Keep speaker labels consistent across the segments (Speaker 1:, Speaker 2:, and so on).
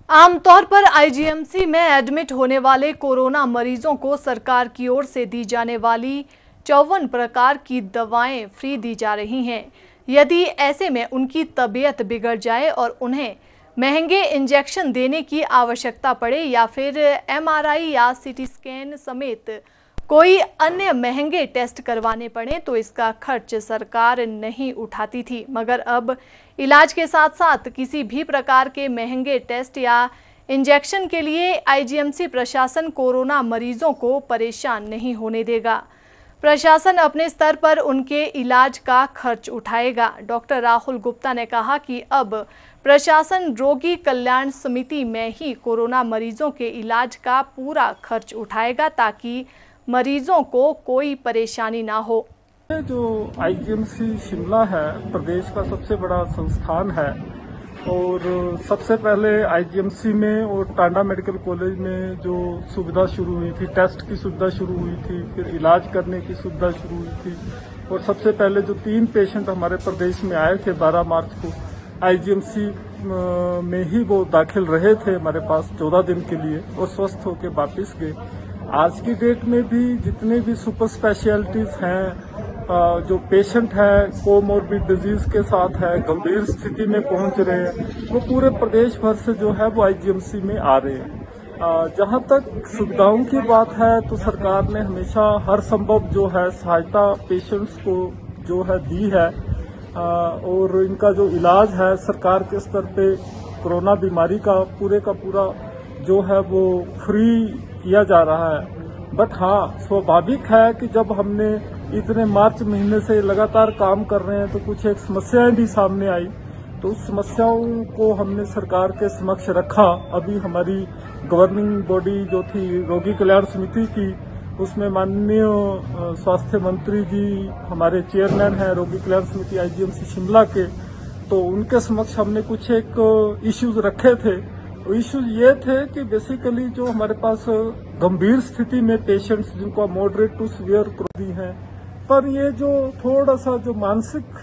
Speaker 1: आमतौर पर आईजीएमसी में एडमिट होने वाले कोरोना मरीजों को सरकार की ओर से दी जाने वाली 54 प्रकार की दवाएं फ्री दी जा रही हैं। यदि ऐसे में उनकी तबीयत बिगड़ जाए और उन्हें महंगे इंजेक्शन देने की आवश्यकता पड़े या फिर एमआरआई या सीटी स्कैन समेत कोई अन्य महंगे टेस्ट करवाने पड़े तो इसका खर्च सरकार नहीं उठाती थी, मगर अब इलाज के साथ साथ किसी भी प्रकार के महंगे टेस्ट या इंजेक्शन के लिए आईजीएमसी प्रशासन कोरोना मरीजों को परेशान नहीं होने देगा। प्रशासन अपने स्तर पर उनके इलाज का खर्च उठाएगा। डॉक्टर राहुल गुप्ता ने कहा कि अब प्रशासन रोगी कल्याण समिति में ही कोरोना मरीजों के इलाज का पूरा खर्च उठाएगा ताकि मरीजों को कोई परेशानी ना हो।
Speaker 2: जो आईजीएमसी शिमला है, प्रदेश का सबसे बड़ा संस्थान है और सबसे पहले आईजीएमसी में और टांडा मेडिकल कॉलेज में जो सुविधा शुरू हुई थी, टेस्ट की सुविधा शुरू हुई थी, फिर इलाज करने की सुविधा शुरू हुई थी और सबसे पहले जो 3 पेशेंट हमारे प्रदेश में आए थे 12 मार्च को आईजीएमसी में ही वो दाखिल रहे थे हमारे पास 14 दिन के लिए और स्वस्थ होकर वापिस गए। आज की डेट में भी जितने भी सुपर स्पेशलिटीज हैं, जो पेशेंट हैं कोमोर्बिड डिजीज के साथ है, गंभीर स्थिति में पहुंच रहे हैं, वो पूरे प्रदेश भर से जो है वो आईजीएमसी में आ रहे हैं। जहां तक सुविधाओं की बात है तो सरकार ने हमेशा हर संभव जो है सहायता पेशेंट्स को जो है दी है और इनका जो इलाज है सरकार के स्तर पे कोरोना बीमारी का पूरा जो है वो फ्री किया जा रहा है। बट हाँ, स्वाभाविक है कि जब हमने इतने मार्च महीने से लगातार काम कर रहे हैं तो कुछ एक समस्याएं भी सामने आई, तो उस समस्याओं को हमने सरकार के समक्ष रखा। अभी हमारी गवर्निंग बॉडी जो थी रोगी कल्याण समिति की, उसमें माननीय स्वास्थ्य मंत्री जी हमारे चेयरमैन हैं रोगी कल्याण समिति आईजीएमसी शिमला के, तो उनके समक्ष हमने कुछ एक इश्यूज रखे थे। इश्यूज ये थे कि बेसिकली जो हमारे पास गंभीर स्थिति में पेशेंट्स जिनको मॉडरेट टू सीवियर क्रोधी हैं, पर ये जो थोड़ा सा जो मानसिक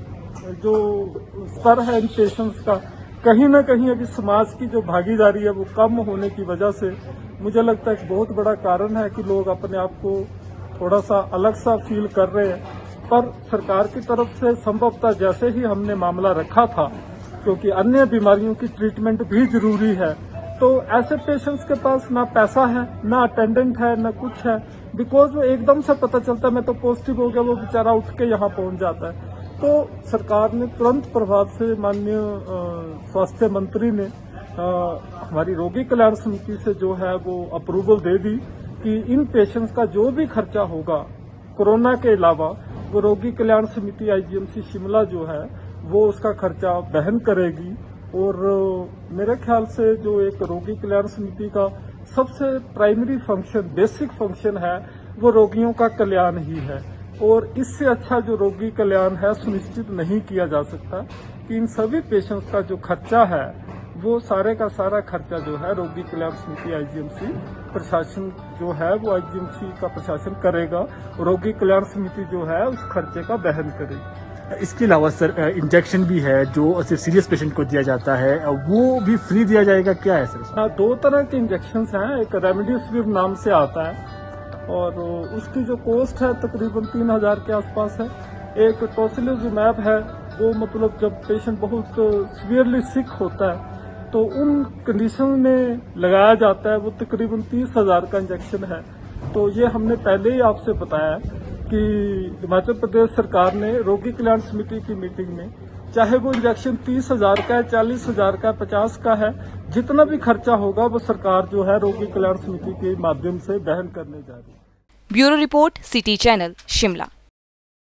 Speaker 2: जो स्तर है इन पेशेंट्स का, कहीं ना कहीं अभी समाज की जो भागीदारी है वो कम होने की वजह से मुझे लगता है एक बहुत बड़ा कारण है कि लोग अपने आप को थोड़ा सा अलग सा फील कर रहे हैं। पर सरकार की तरफ से संभवतः जैसे ही हमने मामला रखा था, क्योंकि अन्य बीमारियों की ट्रीटमेंट भी जरूरी है, तो ऐसे पेशेंट्स के पास ना पैसा है, ना अटेंडेंट है, ना कुछ है, बिकॉज वो एकदम से पता चलता है मैं तो पॉजिटिव हो गया, वो बेचारा उठ के यहाँ पहुंच जाता है। तो सरकार ने तुरंत प्रभाव से माननीय स्वास्थ्य मंत्री ने हमारी रोगी कल्याण समिति से जो है वो अप्रूवल दे दी कि इन पेशेंट्स का जो भी खर्चा होगा कोरोना के अलावा वो रोगी कल्याण समिति आईजीएमसी शिमला जो है वो उसका खर्चा वहन करेगी। और मेरे ख्याल से जो एक रोगी कल्याण समिति का सबसे प्राइमरी फंक्शन, बेसिक फंक्शन है, वो रोगियों का कल्याण ही है और इससे अच्छा जो रोगी कल्याण है सुनिश्चित नहीं किया जा सकता कि इन सभी पेशेंट्स का जो खर्चा है वो सारे का सारा खर्चा जो है रोगी कल्याण समिति आईजीएमसी प्रशासन जो है वो आईजीएमसी का प्रशासन करेगा, रोगी कल्याण समिति जो है उस खर्चे का वहन करेगी।
Speaker 3: इसके अलावा सर इंजेक्शन भी है जो सिर्फ सीरियस पेशेंट को दिया जाता है, वो भी फ्री दिया जाएगा, क्या है सर?
Speaker 2: 2 तरह के इंजेक्शन हैं, एक रेमडेसिविर नाम से आता है और उसकी जो कॉस्ट है तकरीबन 3000 के आसपास है। एक टोसिलिजुमैब है, वो मतलब जब पेशेंट बहुत सीवियरली सिक होता है तो उन कंडीशन में लगाया जाता है, वो तकरीबन 30,000 का इंजेक्शन है। तो ये हमने पहले ही आपसे बताया कि हिमाचल प्रदेश सरकार ने रोगी कल्याण समिति की मीटिंग में चाहे वो इंजेक्शन 30,000 का है, 40,000 का है, 50 का है, जितना भी खर्चा होगा वो सरकार जो है रोगी कल्याण समिति के माध्यम से वहन करने जा रही है।
Speaker 4: Bureau report, city channel, Shimla.